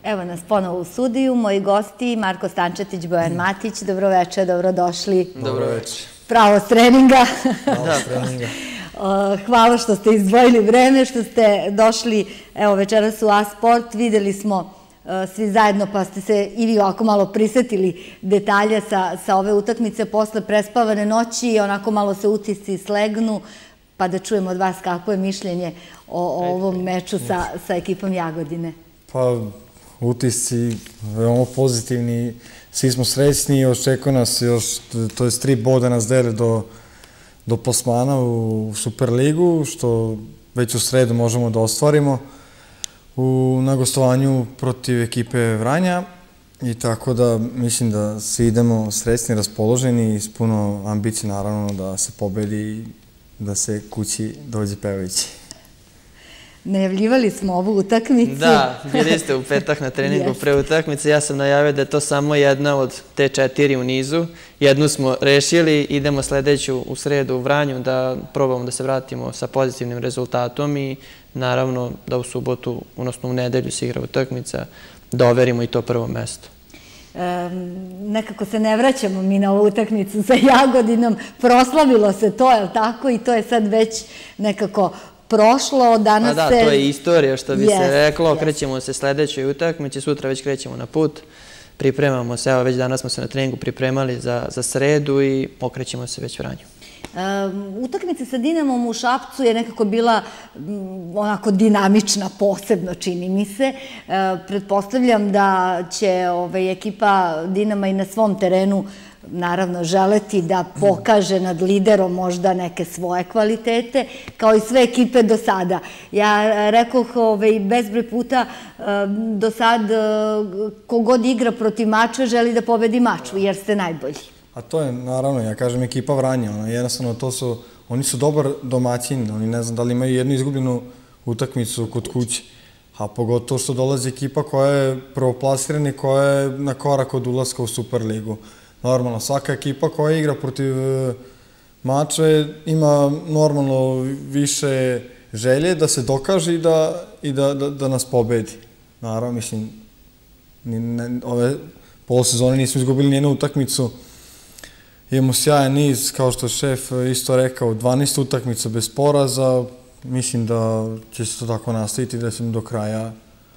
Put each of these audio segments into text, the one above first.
Evo nas ponovo u studiju, moji gosti Marko Stančetić, Bojan Matić, dobroveče, dobrodošli. Dobroveče. Pravo s treninga. Pravo s treninga. Hvala što ste izdvojili vreme, što ste došli, evo večeras u A-sport, videli smo svi zajedno pa ste se i vi ovako malo prisetili detalja sa ove utakmice posle prespavane noći i onako malo se utisci slegnu, pa da čujemo od vas kako je mišljenje o ovom meču sa ekipom Jagodine. Pa, utisci veoma pozitivni, svi smo srećni i očekuje nas još, to je 3 boda nas dele do plasmana u Superligu, što već u sredu možemo da ostvarimo na gostovanju protiv ekipe Vranja i tako da mislim da svi idemo srećni, raspoloženi i s puno ambicije naravno da se pobedi i da se kući dođe pevajući. Najavljivali smo ovu utakmicu. Da, bili ste u petak na treningu pre utakmice. Ja sam najavio da je to samo jedna od te 4 u nizu. Jednu smo rešili, idemo sledeću u sredu u Vranju da probamo da se vratimo sa pozitivnim rezultatom i naravno da u subotu, odnosno u nedelju se igra utakmica, da overimo i to prvo mesto. Nekako se ne vraćamo mi na ovu utakmicu sa Jagodinom. Proslavilo se to, je li tako? I to je sad već nekako prošlo, danas se... Pa da, to je istorija, što bi se reklo, krećemo se sledećoj utakmici, sutra već krećemo na put, pripremamo se, evo već danas smo se na treningu pripremali za sredu i okrećemo se već Vranju. Utakmica sa Dinamom u Šapcu je nekako bila onako dinamična, posebno čini mi se. Pretpostavljam da će ekipa Dinama i na svom terenu naravno želeti da pokaže nad liderom možda neke svoje kvalitete, kao i sve ekipe do sada. Ja rekoh bezbroj puta do sad kogod igra protiv mača želi da pobedi maču, jer ste najbolji. A to je, naravno, ja kažem, ekipa Vranja. Jednostavno, oni su dobar domaćin. Oni ne znam da li imaju jednu izgubljenu utakmicu kod kuće. A pogotovo što dolazi ekipa koja je prvoplasirana i koja je na korak od ulaska u Superligu. Normalno, svaka ekipa koja igra protiv mača ima normalno više želje da se dokaže i da nas pobedi. Naravno, mislim, ove polosezone nismo izgubili nijednu utakmicu. Imamo sjajan niz, kao što je šef isto rekao, 12 utakmica bez poraza. Mislim da će se to tako nastaviti, da ćemo do kraja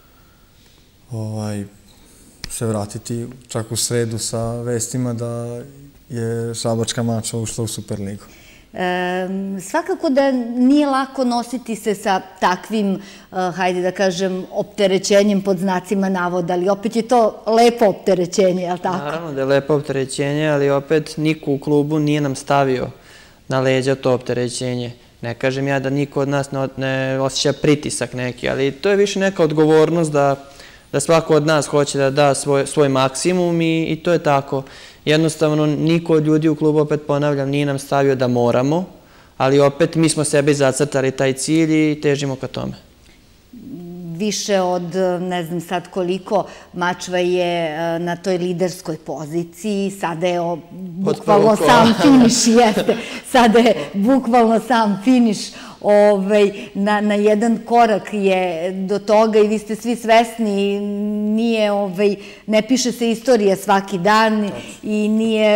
se vratiti čak u sredu sa vestima da je šabačka mača ušla u Superligu. Svakako da nije lako nositi se sa takvim, hajde da kažem, opterećenjem pod znacima navoda, ali opet je to lepo opterećenje, je li tako? Naravno da je lepo opterećenje, ali opet niko u klubu nije nam stavio na leđa to opterećenje. Ne kažem ja da niko od nas ne osjeća pritisak neki, ali to je više neka odgovornost da svako od nas hoće da da svoj maksimum i to je tako. Jednostavno, niko od ljudi u klubu, opet ponavljam, nije nam stavio da moramo, ali opet mi smo sebi zacrtali taj cilj i težimo ka tome. Više od, ne znam sad koliko, Mačva je na toj liderskoj poziciji, sada je bukvalno sam finiš, jeste, sada je bukvalno sam finiš, na jedan korak je do toga i vi ste svi svesni, ne piše se istorija svaki dan i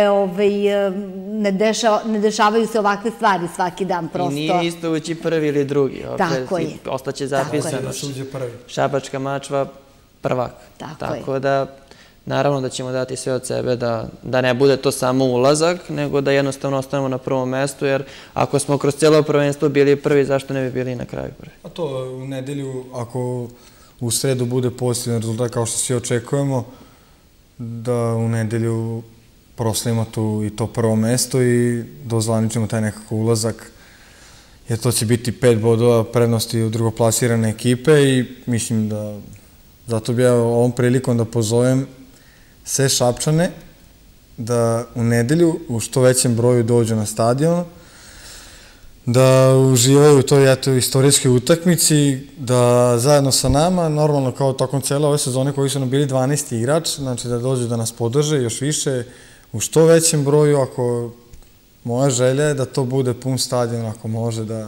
ne dešavaju se ovakve stvari svaki dan prosto. I nije isto ući prvi ili drugi. Tako je. Ostaće zapisano. Šabačka Mačva prvak. Tako da, naravno da ćemo dati sve od sebe da ne bude to samo ulazak, nego da jednostavno ostanemo na prvom mestu, jer ako smo kroz cijelo prvenstvo bili prvi, zašto ne bi bili na kraju prvi? A to u nedelju, ako u sredu bude pozitivan rezultat kao što svi očekujemo, da u nedelju proslavimo tu i to prvo mesto i dozvaničimo taj nekako ulazak, jer to će biti 5 bodova prednosti u drugoplasirane ekipe i mislim da zato bi ja ovom prilikom da pozovem sve Šapčane da u nedelju u što većem broju dođu na stadion, da uživaju u toj istorijskoj utakmici, da zajedno sa nama, normalno kao tokom cele ove sezone koji su nam bili 12. igrač, znači da dođu da nas podrže još više u što većem broju, ako moja želja je da to bude pun stadion, ako može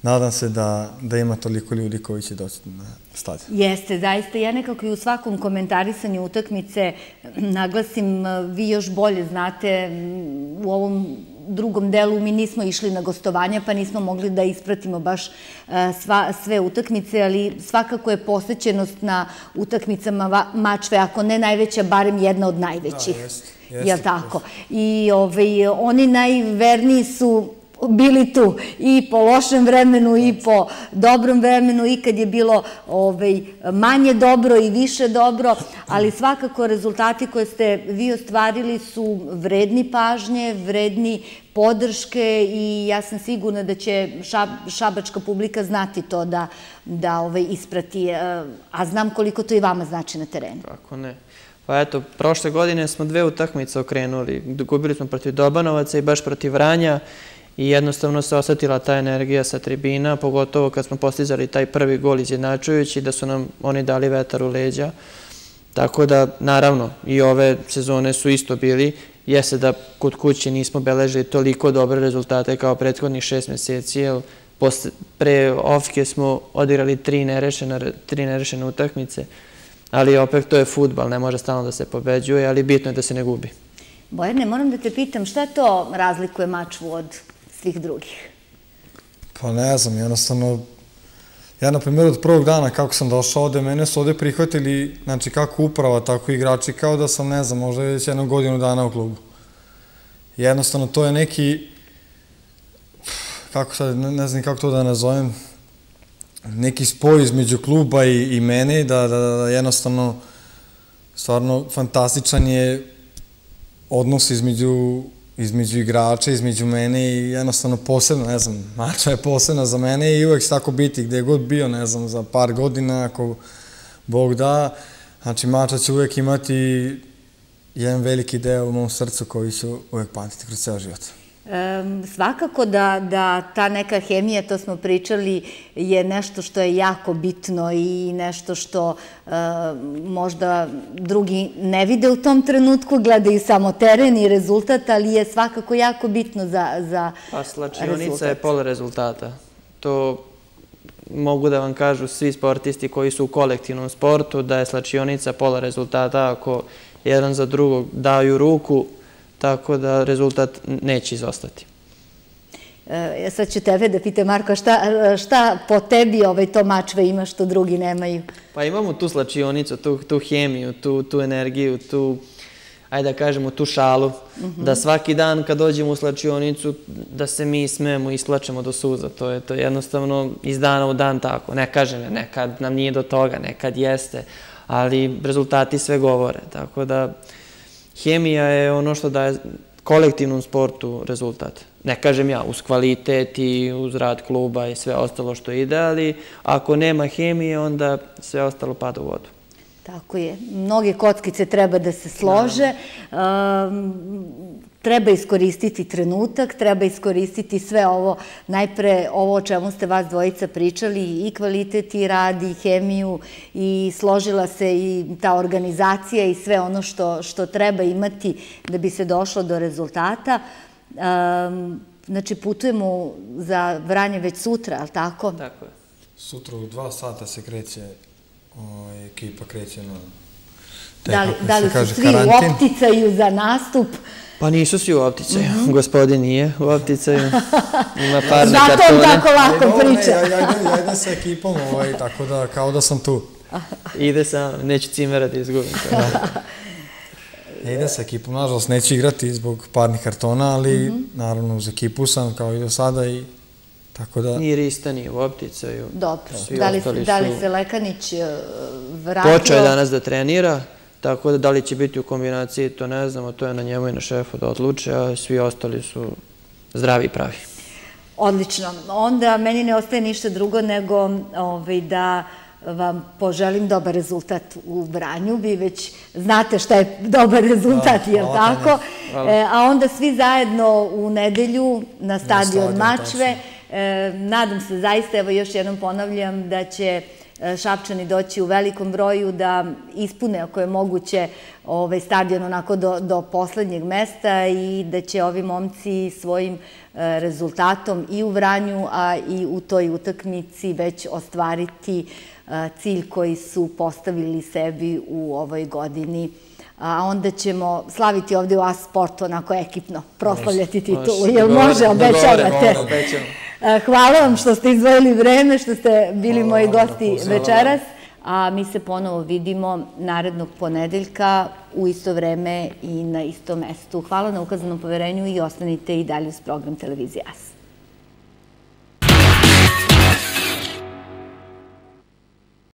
nadam se da ima toliko ljudi koji će doći na stadion. Jeste, zaista. Ja nekako i u svakom komentarisanju utakmice naglasim, vi još bolje znate, u ovom drugom delu mi nismo išli na gostovanja, pa nismo mogli da ispratimo baš sve utakmice, ali svakako je posvećenost na utakmicama Mačve, ako ne najveća, barem jedna od najvećih. Da, jeste. Jel' tako? I oni najverniji su bili tu i po lošem vremenu i po dobrom vremenu i kad je bilo manje dobro i više dobro, ali svakako rezultati koje ste vi ostvarili su vredni pažnje, vredni podrške i ja sam sigurna da će šabačka publika znati to da isprati, a znam koliko to i vama znači na terenu. Kako ne. Pa eto, prošle godine smo 2 utakmice okrenuli. Gubili smo protiv Dobanovaca i baš protiv Vranja i jednostavno se osetila ta energija sa tribina, pogotovo kad smo postizali taj prvi gol izjednačujući, da su nam oni dali vetar u leđa. Tako da, naravno, i ove sezone su isto bili. Jeste da kod kuće nismo beležili toliko dobre rezultate kao prethodnih 6 meseci, jer pre Ofke smo odigrali 3 nerešene utakmice, ali opet to je fudbal, ne može stalno da se pobeđuje, ali bitno je da se ne gubi. Bojane, moram da te pitam, šta to razlikuje Mačvu od svih drugih? Pa ne znam, jednostavno, ja na primjer od prvog dana kako sam došao ovde, mene su ovde prihvatili, znači kako uprava, tako i igrači, kao da sam, ne znam, možda već 1 godinu dana u klubu. Jednostavno, to je neki, kako sad, ne znam kako to da nazovem, neki spoj između kluba i mene, da jednostavno, stvarno fantastičan je odnos između igrača, između mene i jednostavno posebno, ne znam, Mačva je posebna za mene i uvek će tako biti, gde je god bio, ne znam, za par godina, ako Bog da, znači Mačva će uvek imati jedan veliki deo u mom srcu koji ću uvek pamtiti kroz ceo život. Svakako da ta neka hemija, to smo pričali, je nešto što je jako bitno i nešto što možda drugi ne vide u tom trenutku, gledaju samo teren i rezultat, ali je svakako jako bitno za rezultat. Pa slačionica je pola rezultata. To mogu da vam kažu svi sportisti koji su u kolektivnom sportu, da je slačionica pola rezultata ako jedan za drugog daju ruku, tako da rezultat neće izostati. Sad ću tebe da pitam, Marko, šta po tebi to Mačve ima što drugi nemaju? Pa imamo tu slačionicu, tu hemiju, tu energiju, tu, ajde da kažemo, tu šalu, da svaki dan kad dođemo u slačionicu da se mi smemo i isplačemo do suza. To je jednostavno iz dana u dan tako. Ne kažem, nekad nam nije do toga, nekad jeste, ali rezultati sve govore, tako da hemija je ono što daje kolektivnom sportu rezultat. Ne kažem ja, uz kvalitet i uz rad kluba i sve ostalo što ide, ali ako nema hemije, onda sve ostalo pada u vodu. Tako je. Mnoge kockice treba da se slože, treba iskoristiti trenutak, treba iskoristiti sve ovo, najpre ovo o čemu ste vas dvojica pričali, i kvalitet, i rad, i hemiju, i složila se i ta organizacija i sve ono što treba imati da bi se došlo do rezultata. Znači, putujemo za Vranje već sutra, ali tako? Tako je. Sutra u 2 sata se kreće, ekipa kreće na Da li su svi u opticaju za nastup? Pa nisu svi u opticaju. Gospodin nije u opticaju. Ima parne kartone. Zato on tako lako priča. Ja idem sa ekipom, tako da kao da sam tu. Ide sam, neću cimera da izgubim. Idem sa ekipom, nažalost neću igrati zbog parnih kartona, ali naravno uz ekipu sam kao i do sada i tako da... Ni Rista nije u opticaju. Dobro. Da li se Lekanić vratio? Počeo je danas da trenira. Tako da li će biti u kombinaciji, to ne znamo, to je na njemu i na šefu da odluče, a svi ostali su zdravi i pravi. Odlično. Onda meni ne ostaje ništa drugo nego da vam poželim dobar rezultat u Vranju. Vi već znate šta je dobar rezultat, je li tako? A onda svi zajedno u nedelju na stadion Mačve. Nadam se zaista, evo još jednom ponavljam, da će Šapčani doći u velikom broju da ispune, ako je moguće, stadion onako do poslednjeg mesta i da će ovi momci svojim rezultatom i u Vranju, a i u toj utakmici već ostvariti cilj koji su postavili sebi u ovoj godini. A onda ćemo slaviti ovde u AS Sportu onako ekipno, proslavljati titulu. Jel može, obećavate? Hvala vam što ste izdvojili vreme, što ste bili moji gosti večeras. A mi se ponovo vidimo narednog ponedeljka u isto vreme i na istom mestu. Hvala na ukazanom poverenju i ostanite i dalje uz program Televizije AS.